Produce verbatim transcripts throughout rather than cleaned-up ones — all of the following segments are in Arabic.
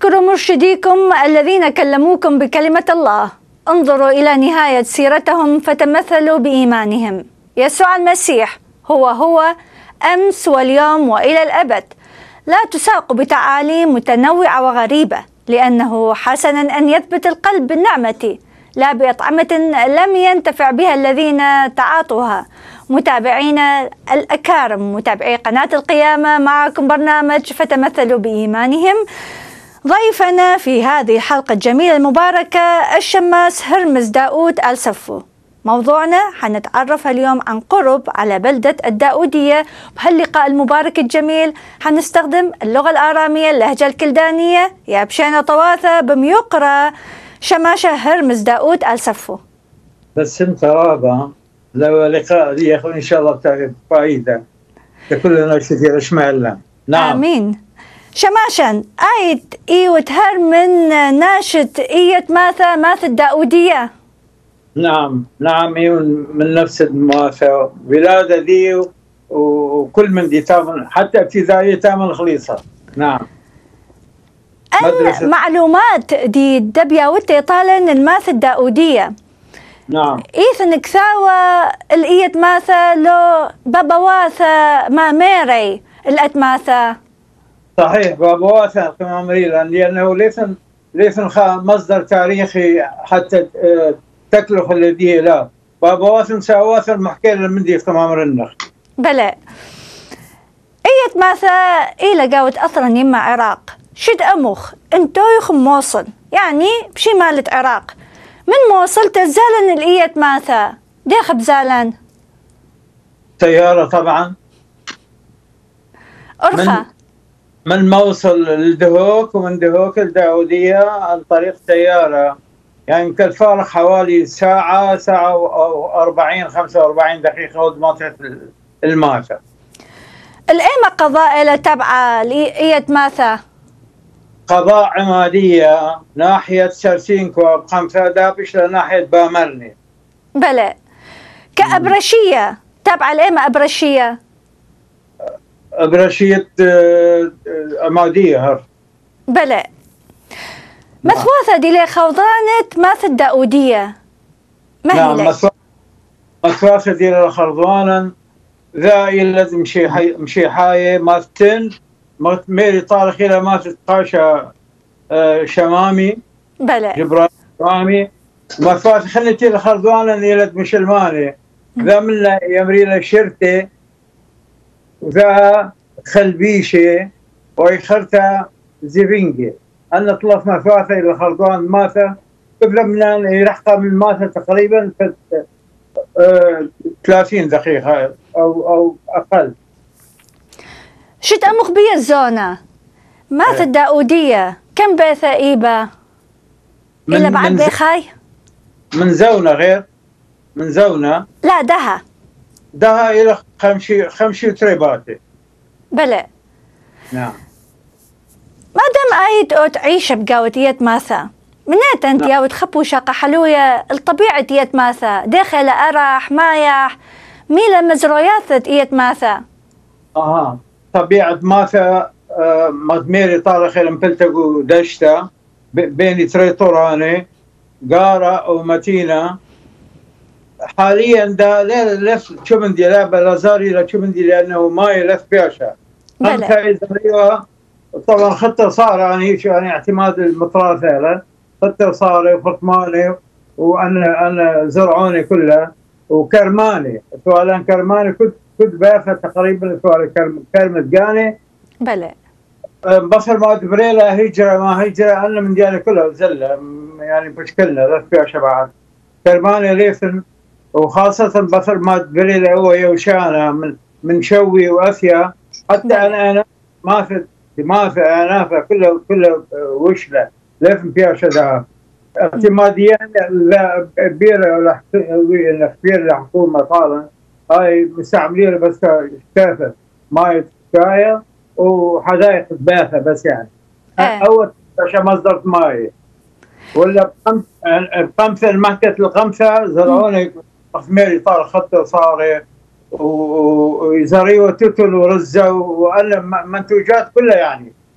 اذكروا مرشديكم الذين كلموكم بكلمة الله، انظروا إلى نهاية سيرتهم فتمثلوا بإيمانهم. يسوع المسيح هو هو أمس واليوم وإلى الأبد، لا تساق بتعاليم متنوعة وغريبة، لأنه حسنا أن يثبت القلب بالنعمة لا بأطعمة لم ينتفع بها الذين تعاطوها. متابعين الأكارم، متابعي قناة القيامة، معكم برنامج فتمثلوا بإيمانهم. ضيفنا في هذه الحلقة الجميلة المباركة الشماس هرمز داود السفو. موضوعنا حنتعرف اليوم عن قرب على بلدة الداودية. بهاللقاء المبارك الجميل حنستخدم اللغة الآرامية، اللهجة الكلدانية. يا بشينا طواثة بميقرة شماشة هرمز داود السفو. بس انت رابع لو لقاء لي يا ان شاء الله بتعرف فائدة لكلنا كثير اشمع الله. نعم آمين. شماشن آيت إيوت هر من ناشط إيت ماثا ماث الداودية. نعم نعم إيون من نفس الماثا ولادة دي وكل من دي تعمل حتى ابتدائية تعمل خليصة. نعم أن معلومات دي دبيا وتي طالن الماث الداودية. نعم إيثن كثاوة الإيت ماثا لو بابا واثا ما ميري الأت ماثا. صحيح بابا واثا كما مريلا، لأنه ليس ليس مصدر تاريخي حتى تكلف الذي لا بابا واثا سواثا محكي من دي كما مرنا. بلى إيت ماثا إلى قاوت أصلا يما عراق شد أمخ انتو يخم موصل يعني بشمالة عراق. من موصل تزالن الإيت ماثا ديخ بزالن سيارة طبعا أرخى من, من موصل لدهوك ومن دهوك الداودية عن طريق سيارة، يعني كالفارق حوالي ساعة ساعة وأربعين خمسة وأربعين دقيقة ودماثة الماثا. الإيمة قضاء تبع لإيت ماثا قضاء عمادية ناحية سرسينكو بخمسة دابش لناحية بامرني. بلى كأبرشية تبع الإيمة أبرشية أبرشية عمادية هر. بلى مثواثة دي لي خوضانة ماث الداودية ما نعم هي مثواثة دي لي خرضوانا ذا يلد مشي حي مشي حاية ماثتن ميري طارق إلى ماث قاشا شمامي. بلى جبران شمامي مثواثة خلتي لي خرضوانا يلد مشلماني ذا من يمري له شرطة وذا خلبيشة ويخرتها زيفينجي. أنا طلف مثواثة إلى خرضوان ماثا قبل من يرحقها من ماثا تقريبا في ثلاثين دقيقة أو أو أقل. شت أمخ بي الزونة ماث إيه. الداودية كم بيثا إيبا إلا بعد بيخاي من زونة غير من زونة لا دها دها إلى خمشي خمشي تريباتي. بلى نعم ما دام آيت أو تعيش بقاوت يت ماثا منات أنت يا وتخبو شاقة حلوية الطبيعة يت ماثا داخل أرح مايح ميلا مزرويات يت ماثا. أها طبيعة ماثا آه مدميري طارخ المبلتقو دشتا بين تري طوراني قارة ومتينة حاليا دا لا لف شو من دي لا بلازاري لا شو من دي لأنه ما يلف بياشا. خمسة إذا طبعا خطة صار يعني يعني اعتماد المطراث هذا خطة صار وخطماني وأنا أنا زرعوني كلها وكرماني سؤالا كرماني كنت كنت بافة تقريبا سؤال كرم كرمة جاني. بلى بصر ما دبريلا هجرة ما هجرة أنا من ديالي كلها زلة يعني بشكلنا لا فيها شبعات كرماني ليثن وخاصة بصر ما دبريلا هو يوشانا من من شوي وأثيا حتى بلى. أنا أنا ما في ما في أنافة كله كله وشلة لازم فيها شذا اعتمادية لا كبيرة ولا كبيرة الحكومة طالع هاي مستعملين بس كافة ماي كفاية وحدائق باثة بس يعني أه. أول عشان مصدر ماي ولا بخمسة المهكة الخمسة زرعوني أخميري طار خطة صاري وزريوة توتل ورزة وأنا منتوجات كلها يعني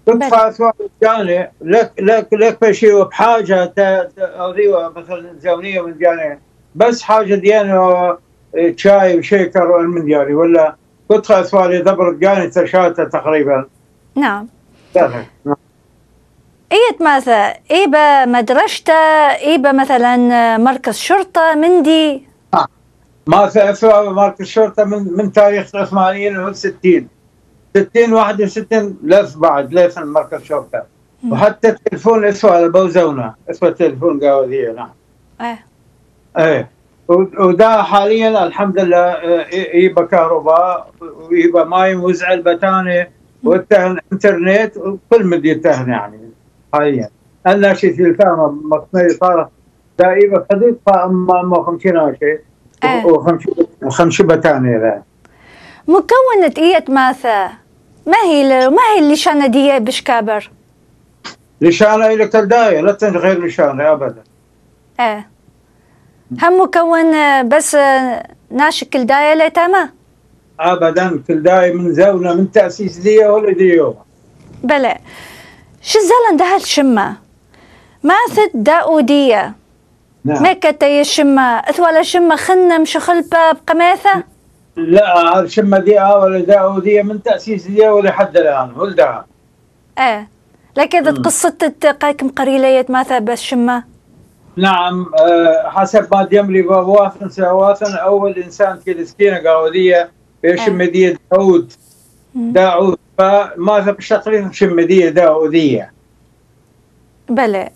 تدفع سؤال جاني لك لك لك بشي بحاجة أضيوة مثلا زونية من جاني بس حاجة ديانا شاي وشيكر من ديالي ولا تدفع سؤال يدبر جاني تشاته تقريبا. نعم. نعم. إيت ماذا؟ إيبا مدرسة، إيبا مثلا مركز شرطة مندي؟ آه. ماذا أسوأ مركز شرطة من من تاريخ العثمانيين والستين ستين واحد وستين لف بعد لف مركز شرطة. م. وحتى التلفون أسوأ بوزونا أسوأ تلفون قاودية. نعم. إيه. إيه. وده حاليا الحمد لله إيبا كهرباء وإيبا ماي وزع البتانة والتهن إنترنت وكل مدي التهن يعني. حاليا أنا شيء في الفهم مصنعي صار دائما حدود أما أما خمسين شيء وخمسين وخمسين بتانة ذا مكونة إية ماذا؟ ما هي ما هي اللشانة دي بشكابر؟ لشانة إلى كالداية لا تنغير لشانة أبدا. إيه هم مكون بس ناشك كالداية لتما؟ أبدا كالداية من زونة من تأسيس دي ولا ديو. بلى شو زلن ده الشمة ماثت داودية. نعم. ما كتي الشمة أثوال الشمة خنم شخلبة بقماثة؟ لا الشمة دي ولا داودية من تأسيس دي ولا حد الآن ولدها. ايه لكن إذا قصت قايكم قريلية ماثا بس شمة؟ نعم أه حسب ما ديملي بواثن سواثن أول إنسان في السكينة قاودية شمة داود داود فماذا بشتغل شمدية داودية. بلى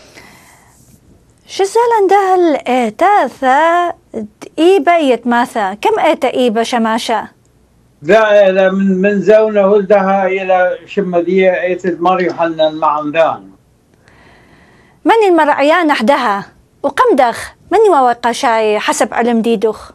شو زالن ده الإيتاثة إيبا يتماثا كم إيتا إيبا شماشة؟ لا إلى من من زونة ولدها إلى شمدية إيتد مريم حنن معمدان. من المرعيان أحدها وقم دخ من يوقع شاي حسب علم ديدوخ؟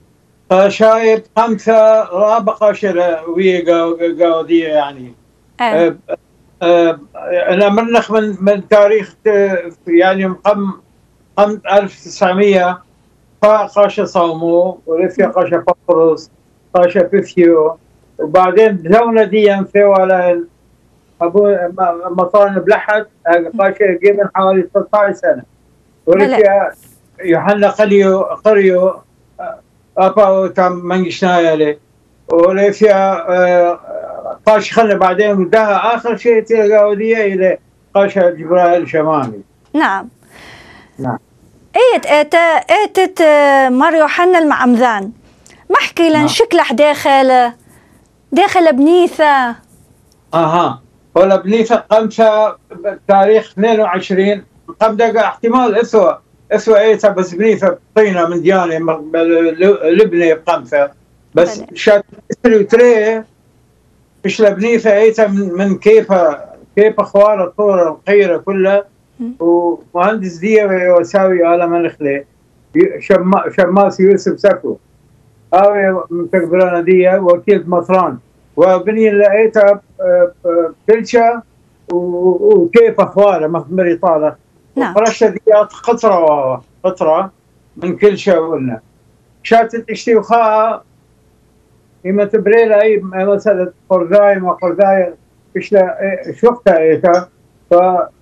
شايب خمسة رابع قاشرة ويا قاودية يعني. أه. أه أنا منخ من من تاريخ يعني قم قم ألف وتسعمية قاشة صومو ورفيا قاشة فقرص قاشة بفيو وبعدين زونة دي في ولا أبو مطارن بلحت قاشة جيبن حوالي ستة عشر سنة ورفيا يوحنا قريو قريو أبا تام منجشنايا لي ولا فيها قاش خلنا بعدين ودها آخر شيء تلقاودية إلى قاشة جبرائيل شمامي. نعم. نعم. إيت إيتا إيتت ماريو حنا المعمذان ما احكي لنا شكلح داخل داخل بنيثة. أها ولا بنيثة قمشة تاريخ اثنين وعشرين قم دقة احتمال أسوأ أسوأ إيتا بس بنيثة طينة من ديانة لبنة بقمشة بس شات تري تري مش لبنيثة إيتا من, من كيفها كيف أخوار الطورة القيرة كلها ومهندس دي وساوي على منخلي شما شماس يوسف سكو هاوي من تقبلنا دي وكيل مطران وبني لقيتها بلشة وكيف أخواره مخمري طالع. نعم. فرشة دي قطرة قطرة من كل شيء قلنا شاتت اشتي وخاء إما تبريل أي مثلا قرذاي ما قرذاي إيش لا شوفتها إيتا ف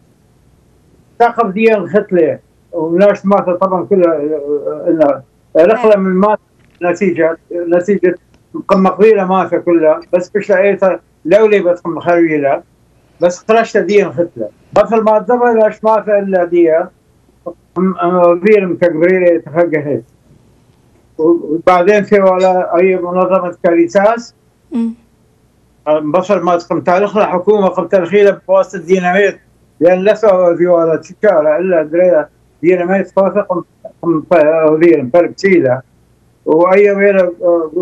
تاخذ دي الختلة وناش ماتت طبعا كلها إنها رخلة من مات نتيجة نتيجة قم قبيلة ماتت كلها بس إيش لقيتها لولي بتقم خرويلة بس خرجت دي الختلة مثل ما تزبط لاش ماتت إلا دي غير متقبريلة تفقهت وبعدين في ولا أي منظمة كاريتاس بصر ما تقم تاريخ الحكومة قم ترخيلة بواسطة ديناميت لأن لسه في ولا تشارة إلا دريا ديناميت فاسق قم غير فرق سيلة وأي غير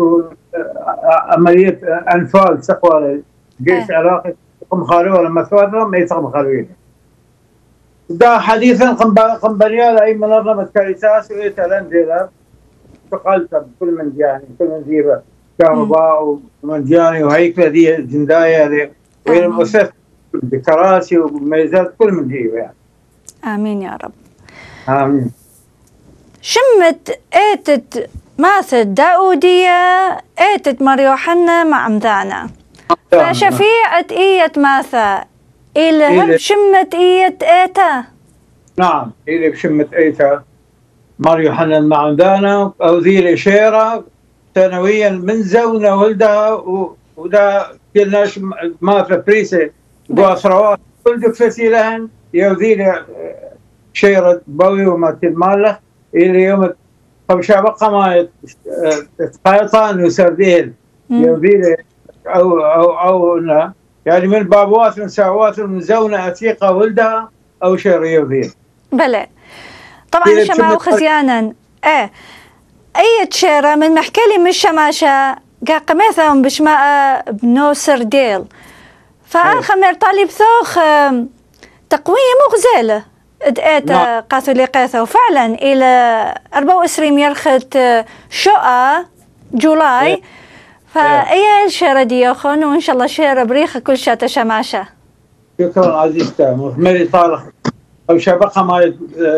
عملية أنفال سقوى جيش عراقي قم خالوه لما ثواثة ما يتقم خالوين ده حديثا قم قم بنيالا أي منظمة كاريتاس وإيتالنديلا تقلت بكل من جاني كل من جيبه كهرباء ومن جاني وهيكلة دي جنداية دي وين المؤسسة بكراسي وميزات كل من جيبه يعني. آمين يا رب. آمين. شمت إيتت ماثت داودية إيتت مريوحنا مع مذانا فشفيعة إية ماثا إلى هرب شمة إيت إيتا. نعم إلى بشمة إيتا مار يوحنا المعمدانة أو ذي شيرة سنويا من زونا ولدها ودا كلناش ما في بريسة بوا ثروات كل دكتي لهن يوذي شيرة بوي وما تلمالخ إلى يوم خمسة بقى ما قيطان وسرديل يوذي أو أو أو يعني من بابوات من ساوات من زونا أتيقة ولدها أو شيرة يوذي. بلى طبعا شماو خزيانا ايه اي تشيرة من محكلي من الشماشة قا قميثهم بشماء بنو سرديل فاخمر طالب ثوخ تقويم وغزالة ادقيت قاثو لقيثو وفعلا الى أربعة وعشرين يرخت شقة جولاي فاي الشيرة دي ياخون وان شاء الله شيرة بريخة كل شاة شماشة. شكرا عزيزتي مخمري طارق أو شبكة ما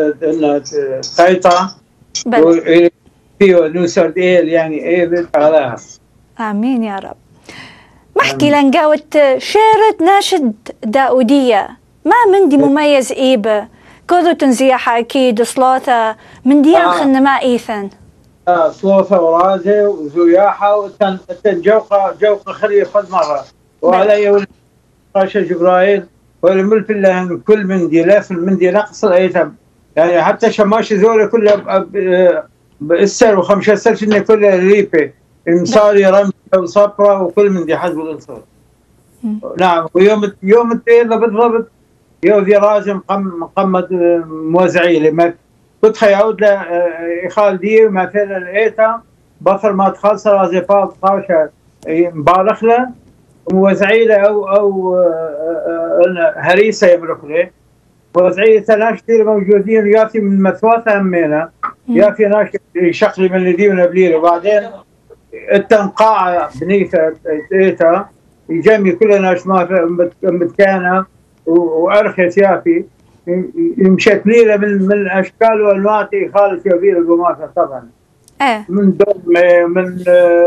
قيطة وفيه نوسرد إيل يعني إيل علىها. آمين يا رب. محكي لنقاوت شيرة ناشد داودية ما مندي مميز إيبة كذو تنزيحة أكيد صلاثة من ديان آه. خلنا ما إيثن. آه صلاثة ورازة وزياحة وتن جوقة جوقة خليه فد مرة وعلى يوم قاشة جبرائيل والملف الله كل من دي لا في المندي نقص الايتم يعني حتى شماش ذولا كلها بالسر وخمسة سر شنو كلها ريبه المصاري رمز وصبره وكل من دي حسب الانصار. نعم ويوم يوم التين بالضبط يوم ذي رازم مقمد موزعي لما كنت خيعود له يخال دي مثلا الايتا بطل ما تخلص رازي فاض قاشة مبالغ له موزعي له او او هريسه يملك له موزعي ناس كثير موجودين ياتي من مثوات همينه ياتي ناس شقلي من اللي دينا بليله وبعدين التنقاع بنيته ايتا يجمي كل ناس ما متكانه وارخص يافي مشت ليله من من اشكال والوان خالص يبيل القماشه طبعا. ايه من دم من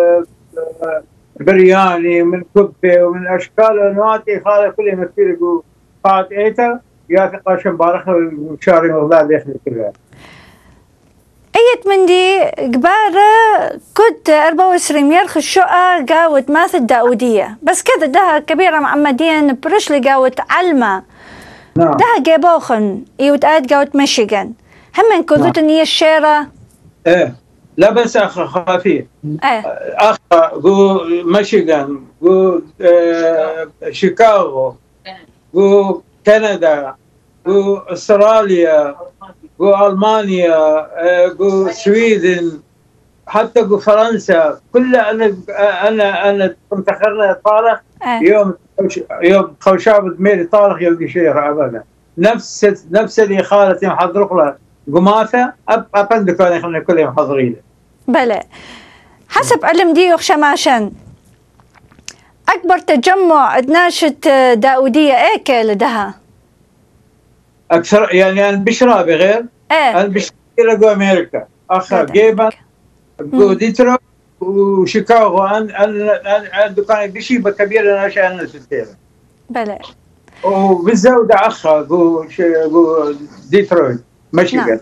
برياني من كبه ومن اشكال والوان خالص كل يمثل قاعد ايتا يا قاشم بارخ وشاري مغلال يخلي كلها. ايت من دي قبارة كنت أربعة وعشرين يرخ الشقة قاوت ماثل داودية بس كذا ده كبيرة معمدين برشلي قاوت علمة. نعم. ده جابوخن يوت آد قاوت ميشيغان هم كذوت نية الشيرة. ايه لا بس اخ خفيف. ايه اخ جو ميشيغان جو اه شيكاغو جو كندا جو استراليا جو المانيا جو سويدن حتى جو فرنسا كلها انا انا انا كنت اخرنا طارق يوم يوم خوشاب دميري طارق يلقي شيرة ابدا نفس نفس اللي خالتي محضرق له قماثه اب ابندك كانوا احنا كلهم حاضرين. بلى حسب علم ديوخ شماشن اكبر تجمع ناشة داودية ايك لدها اكثر يعني انا بشرى بغير ايه انا بشرى جو امريكا اخر جيبا جو ديترويت وشيكاغو انا انا دكان بشي كبير انا عشان نسيتها. بلى وبالزودة اخر جو جو ديترويت ميشيغان.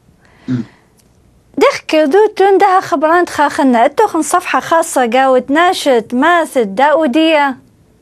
دخك ذو تندها خبران خاخنا اتوخن صفحة خاصة قاوت ناشة ماثل داودية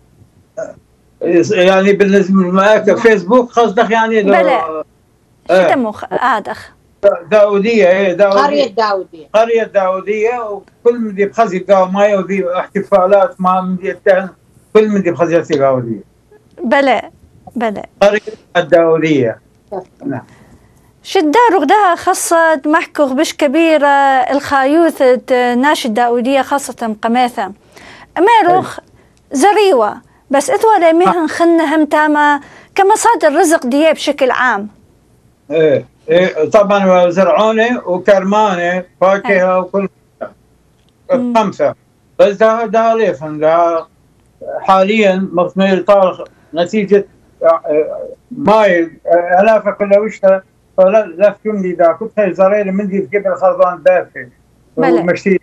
يعني بالنسبة معك فيسبوك قصدك يعني بلى شو تمو ادخ داودية ايه داودية قرية داودية قرية داودية وكل من دي بخزي قاوماية ودي احتفالات مع من دي التهن كل من دي بخزياتي داودية. بلى بلى قرية الداودية. نعم شدار غداها خاصة محكوغ بش كبيرة الخايوثة ناشد داودية خاصة قماثة أميروخ زريوة بس إثوى مهن خنة هم تاما كمصادر رزق ديه بشكل عام. ايه ايه طبعا زرعونة وكرمانة فاكهة وكل خمسة بس ده ده ليفن ده حاليا مصمير طارق نتيجة ماي ألافة كلها وشها فلا لا فهمني دا كنت هاي زريرة من دي في قبل خربان دافع ومشتي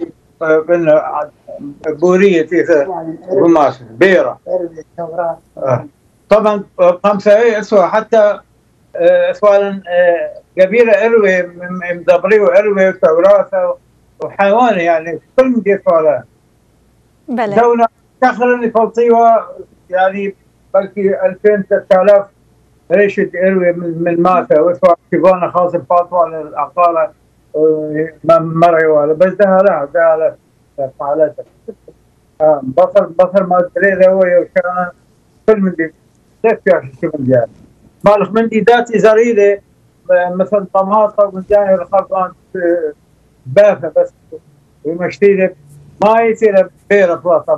بين بورية في قماش بيرة. آه. طبعا قمصة اسوء حتى اسوء قبيلة اروي مدبري واروي وتوراثة وحيوان يعني كل من دي سؤالات. بلى. دولة تاخر اللي فلطيوة يعني بلكي ألفين ثلاثة آلاف ريشة اروي من ماثا واسوء كيبانا خاصة فاطمة للعقارة مرعي ولا بس ده لا ده لا فعلاتها. بصر بصر ما تريد هو وكان كل من دي كيف يعني شو من جاي مالك من دي ذاتي زريده مثل طماطم من جاي الخرطان بافه بس ومشتيله ما يصير بيرة بلاطه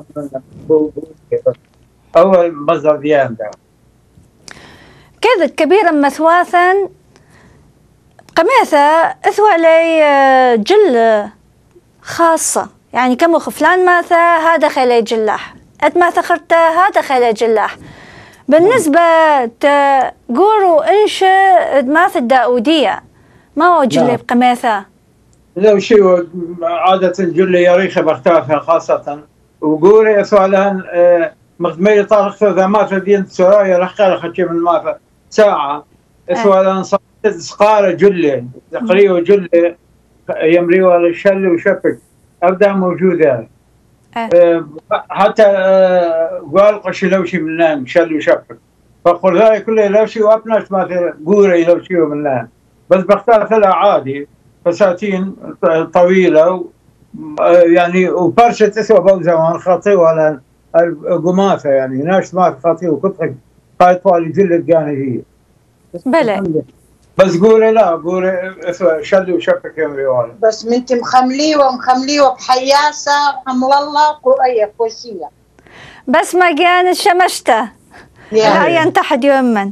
اول مصدر ديان ده كذا كبيرا مثواثا قميثة اثوى لي جل خاصة يعني كم فلان ماثا هذا خلي جلاح قد ما ثخرته هذا خلي جلاح. بالنسبة تقولوا انشاء ماثا الداودية ما هو جل بقميثة لو شيء عادة الجل يريخة باختافها خاصة وقولي سؤالان مخدمي طارق ذا ماثا دين سرايا رحقا خشي من ماثا ساعة سؤالان صارت سقارة جلة تقريبا جلة يمري ولا الشل وشفك ابدا موجوده أه. حتى قال قشي لوشي منان شل وشفك فقل ذلك كله لوشي وابناش مثلا قوري لوشي منان بس بختار ثلاث عادي فساتين طويله يعني وبرشة تسوى بوزة خاطي ولا القماثه يعني ناش ما خاطي وكتك هاي طوالي جلد جانبيه بلى بس قولي لا قولي شل وشفك يمري ولا بس منتي مخمليه ومخمليه بحياسه حمل الله قريه كوشيه بس ما كان شمشته لا ينتحد يوما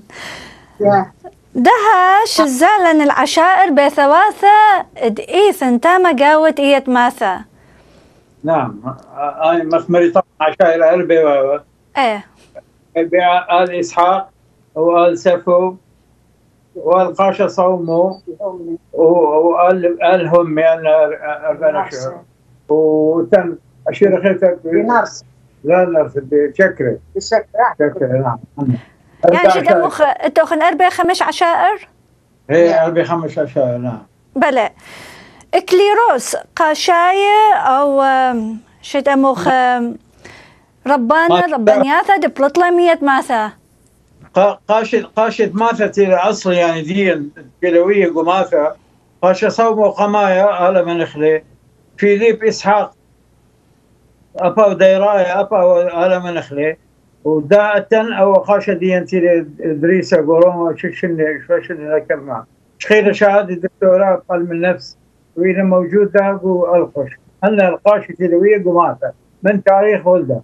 دهش الزالن العشائر بثواثة دقيثن تاما قاوت ايت ماثا. نعم انا مخمري طبعا عشائر اربي و ايه آل اسحاق وآل سفو والقاشة صومو وقال قالهم يعني أربعين شهر وتم أشير خيتك بنرس لا نرس بشكرة بشكرة شكرة نعم يعني شد مخ توخن أربع خمس عشائر هي أربع خمس عشائر نعم بلى إكليروس قاشاية أو شد مخ ربانا ربانياثا دبلطلمية ماثا قاشد قاشد ماثا تيرا أصل يعني دين كلوية قماثا قاشا صومو قمايا على منخلي فيليب إسحاق أبا ديرايا أبا على منخلي وداءة أو قاشا دين تيرا إدريسا قروما شكشني شكشني لكلمة شخيرة شهادة دكتوراه قلم النفس وإذا موجود داقو القش أن القاشة كلوية قماثا من تاريخ ولده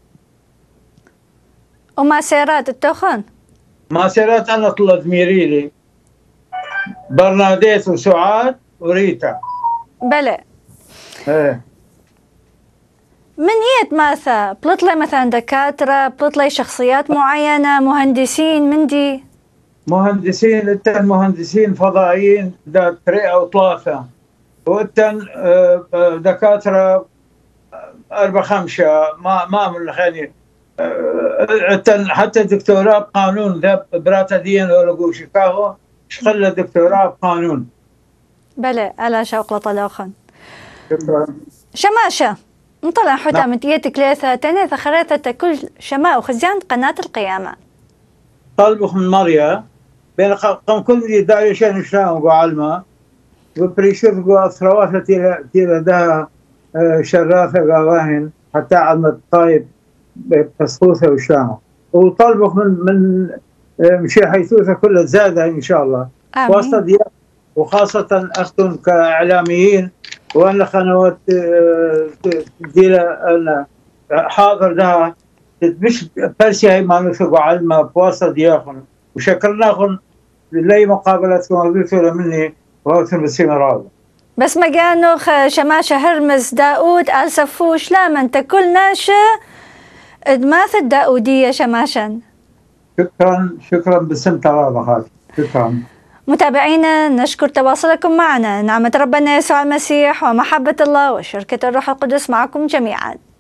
وما سيرات التخن ما سيرات أنا طلعت ميريلي برناديت وسعاد وريتا بلى ايه من ايت ماثا بلطلي مثلا دكاترة بلطلي شخصيات معينة مهندسين من دي مهندسين التن مهندسين فضائيين دا تريئة وطلافة والتن دكاترة أربع خمسة ما ما من الخير حتى دكتوراه بقانون ذا براتا دين ولا قول شيكاغو شغل دكتوراه بقانون بلى ألا شوق لطلاخن شكرا شماشة نطلع حتى متيتك ليثة تنيثة خريطة كل شماء وخزيان قناة القيامة طلبخ من مريا بين قم كل دي داري شان شلام وعلمة وبريشوف قو أثرواتها تيلا تيلا ده شرافة قواهن حتى علمة طايب بتصفوثة وشامة وطلبخ من من مشي حيثوثة كلها زادة إن شاء الله واسطة ديال وخاصة أختم كإعلاميين وأنا قنوات ديال أنا حاضر ده مش برسي هاي ما نفقوا علمة بواسطة ديالهم وشكرناهم لأي مقابلات موجودة مني وأكثر باستمرار بس ما كانوا شماشة هرمز داود آل سفوش لا من تكل ناشا إدماث الداودية شماشا شكرا شكرا باسم ترابخات شكرا متابعينا نشكر تواصلكم معنا. نعمة ربنا يسوع المسيح ومحبة الله وشركة الروح القدس معكم جميعا.